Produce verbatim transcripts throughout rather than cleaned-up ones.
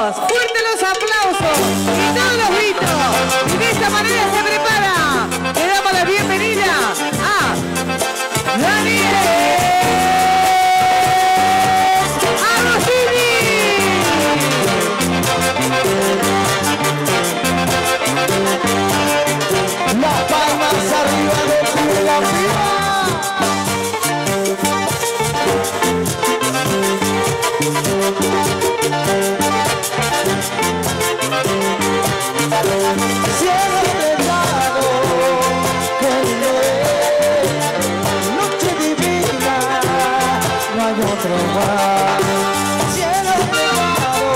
todos. Fuerte los aplausos y todos los gritos. Y de esta manera se prepara. Le damos la bienvenida a Daniel Agostini. Las palmas arriba de tu la vida. Cielo estrellado, que noche divina, no hay otro igual. Cielo estrellado,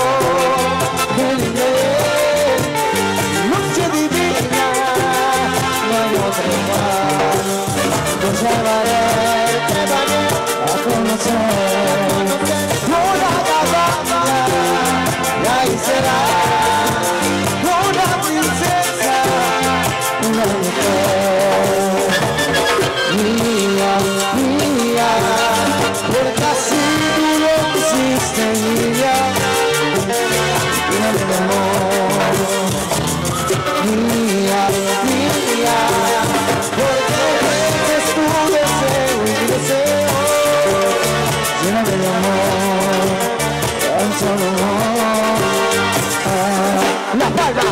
que noche divina, no hay otro igual. Te llevaré, te daré a conocer una cabaña, y ahí será una princesa, una mujer mía, mía, porque así tú lo quisiste, niña, mi amor, mía, mía, porque eres tu deseo y mi deseo, lléname de amor, tan solo amor. La palma.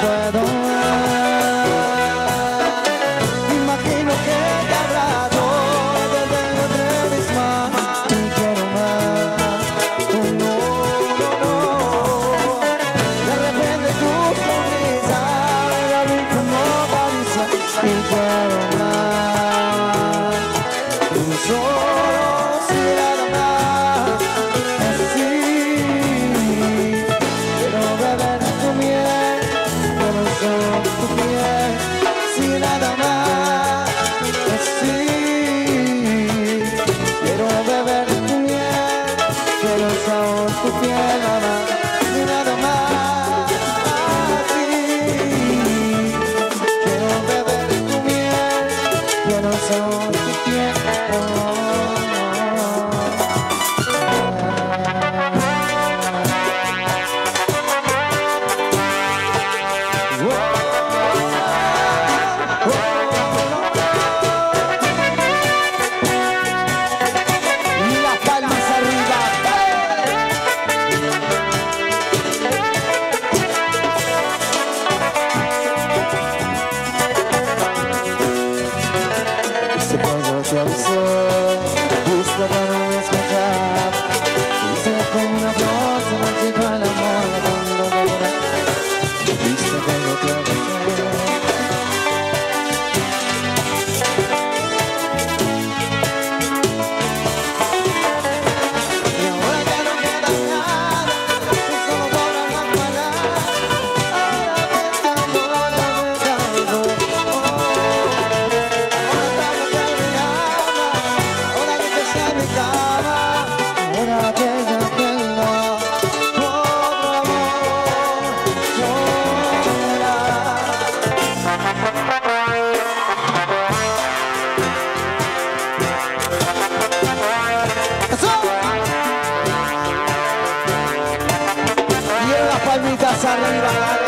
puedo ver. Imagino que te abrazo dentro de mis manos y quiero más. Oh, no, no, no. De repente tu sonrisa la vi como caricia y quiero más. Un solo si nada más. Así quiero beber tu miel, quiero solo tu piel, sin nada más. Así quiero beber tu miel, quiero solo tu piel, nada, sin nada más. Así quiero beber tu miel, quiero solo tu piel. Oh, oh, oh. Y las palmas arriba. Ese pollo te avisó, justo para no escuchar. Dice como una flor, se marchitó el amor cuando me verás. Viste pollo te avisó. Y ahora ya no queda nada, que solo sobran las palabras. Ahora vete amor, ahora vete amor. Ahora que me ama, ahora que te sé mi cama, ahora que ya tengo otro amor, sola. ¡Eso! Y en las palmitas arriba, dale.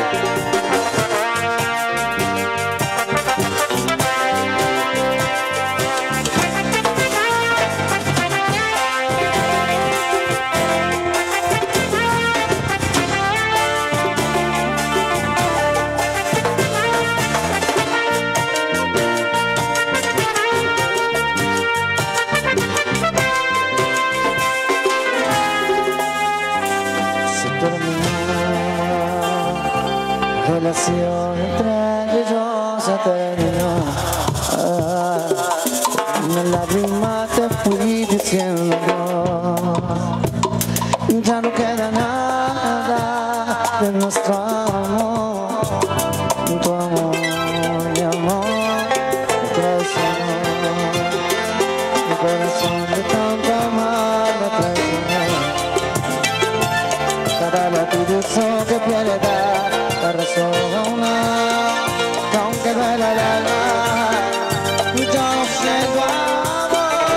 Se terminó la relación entre ella y yo, se terminó. Ah, una lágrima te fui diciendo ya no queda nada de nuestro amor. Tu amor, mi amor, me traicionó. Mi corazón de tanto amar me traicionó. Cada latido que pierde la razón a una, aunque duela el alma, yo no siento amor.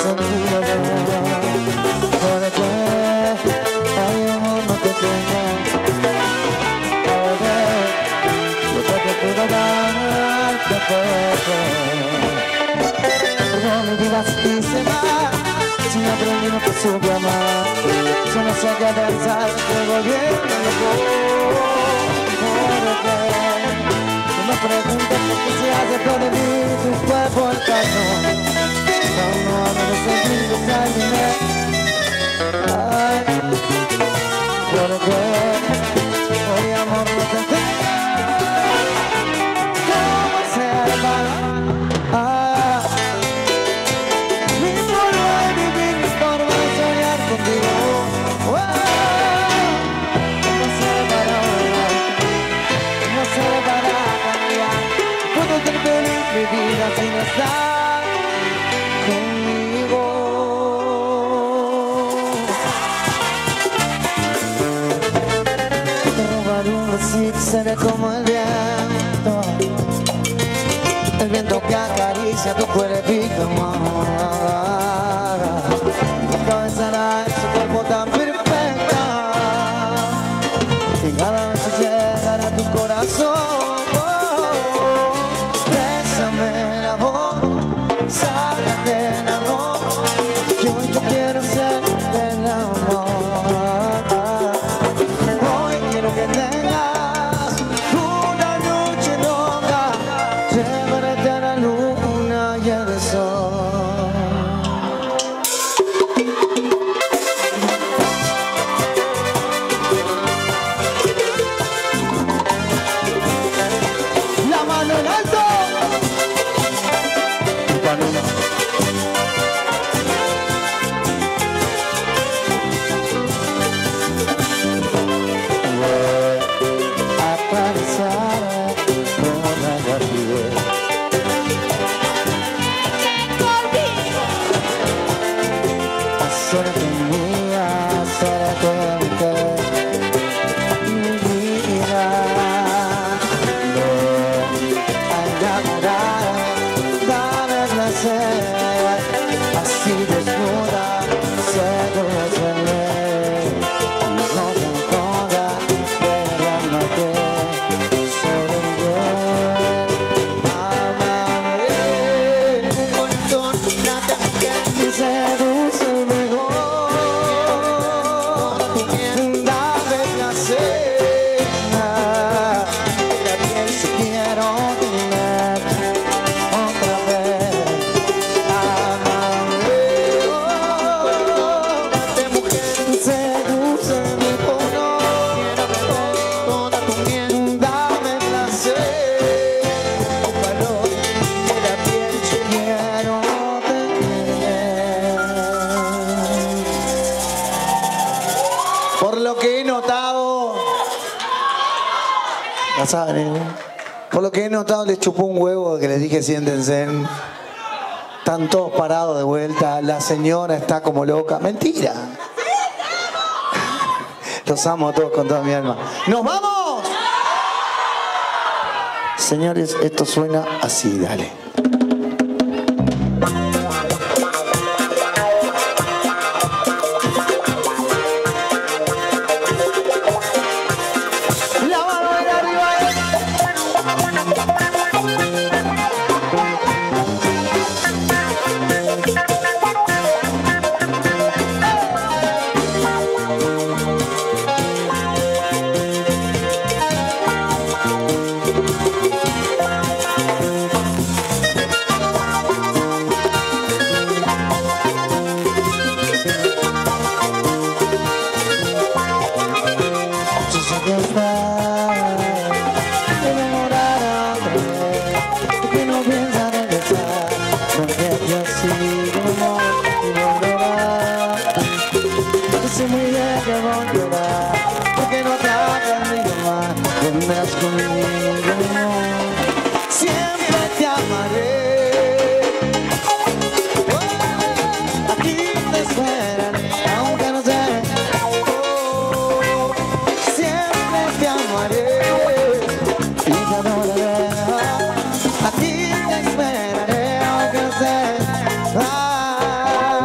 sentido de porque hay amor no te tengo. Porque yo te puedo dar de poco. No me digas que se va, si no aprendí no te supe amar. Yo no sé qué pensar, te volviendo loco. Porque tú me preguntas por qué se hace todo de mí, tu cuerpo el caso. No, no, no me sentí besarme. Ay, porque hoy amor no te tengo. ¿Cómo se va? Ah, mi forma de vivir, mi forma de soñar contigo. Oh, ¿cómo se para olvidar? ¿Cómo se para cambiar? Puedo ser feliz mi vida sin estar conmigo. Te robaré un besito, seré como el viento, el viento que acaricia tu cuerpito, amada. Tu cabeza era su cuerpo tan perfecta, y cada vez que llegará a tu corazón, bésame la voz, sácate el amor, que hoy yo quiero ser el amor. Hoy quiero que tengas una noche loca, llévate a la luna y el sol. La mano en alto. Suerte mía, suerte mi vida. No hay nada, dame placer, así desnuda, se duele. No te encoda, derrámate sobre el piel. Amame un montón, nada que me seduce mejor. Dame placer, también si quiero tener otra vez. Amame, oh, date mujer, seduce mejor. Toda tu miel, dame placer, con valor, que la piel yo quiero tener. Por lo que he notado, ya saben, ¿eh? Por lo que he notado les chupó un huevo que les dije siéntense. Están todos parados de vuelta, la señora está como loca. Mentira. Los amo a todos con toda mi alma. ¡Nos vamos! Señores, esto suena así, dale. La mano en arriba. Yo sé que estás enamorada otra vez, que no piensas regresar, porque yo sigo amor y volverás. Yo sé muy bien que volverás, porque no te has perdido más, vendrás conmigo, siempre te amaré. Aquí te esperaré, aunque no sé. Siempre te amaré y te adoraré. Aquí te esperaré, aunque no sé. Ah,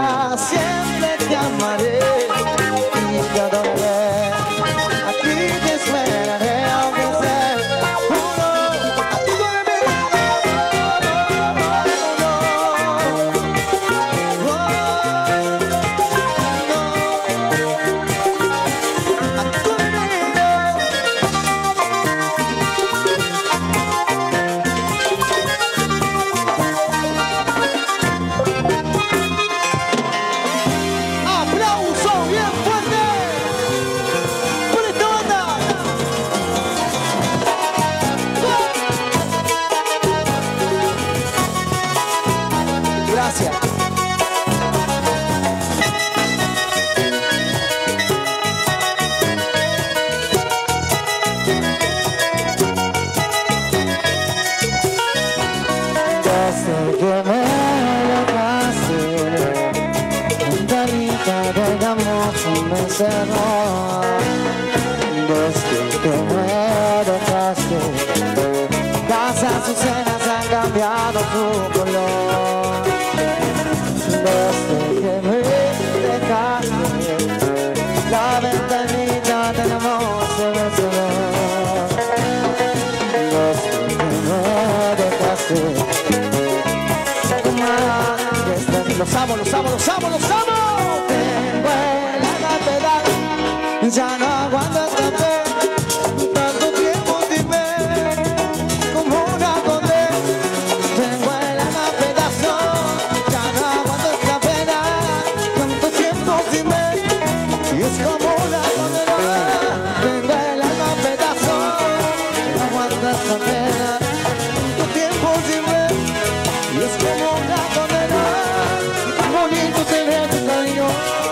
amo, los amo, los amo, los amo. Tengo el alma pedal, ya no aguanto esta fe. Tanto tiempo sin ver, como una condena. Tengo el alma pedazo, ya no aguanto esta pena. Tanto tiempo sin ver, y es como una condena. Tengo el alma pedazo, no aguanto esta pena. Tanto tiempo sin ver, y es como una condena. Tan bonito tener tu cariño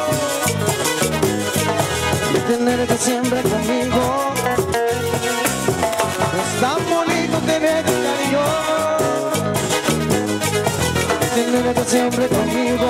y tenerte siempre conmigo. Es tan bonito tener tu cariño y tenerte siempre conmigo.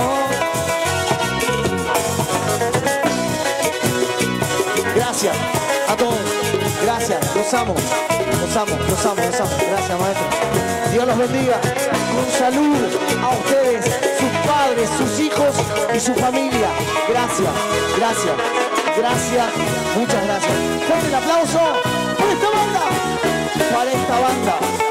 Gracias a todos, gracias, los amo, los amo, los amo, los amo. Gracias, maestro. Dios los bendiga, con salud a ustedes, sus padres, sus hijos y su familia. Gracias, gracias, gracias, muchas gracias. Fuerte el aplauso para esta banda, para esta banda.